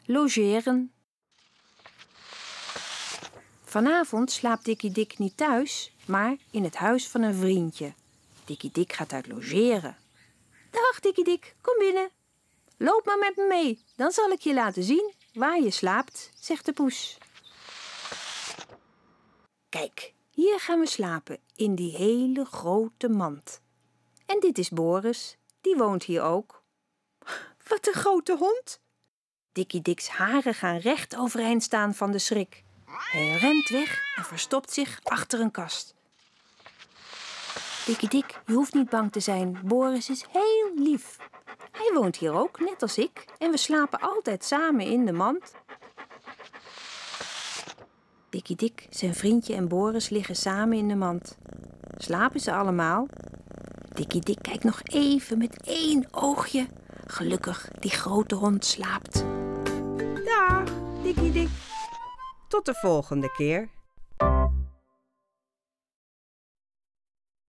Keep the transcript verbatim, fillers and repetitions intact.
Logeren. Vanavond slaapt Dikkie Dik niet thuis, maar in het huis van een vriendje. Dikkie Dik gaat uit logeren. Dag Dikkie Dik, kom binnen. Loop maar met me mee, dan zal ik je laten zien waar je slaapt, zegt de poes. Kijk, hier gaan we slapen, in die hele grote mand. En dit is Boris, die woont hier ook. Wat een grote hond! Dikkie Dik's haren gaan recht overeind staan van de schrik. Hij rent weg en verstopt zich achter een kast. Dikkie Dik, je hoeft niet bang te zijn. Boris is heel lief. Hij woont hier ook, net als ik. En we slapen altijd samen in de mand. Dikkie Dik, zijn vriendje en Boris liggen samen in de mand. Slapen ze allemaal? Dikkie Dik kijkt nog even met één oogje. Gelukkig, die grote hond slaapt. Dag, Dikkie Dik. Tot de volgende keer.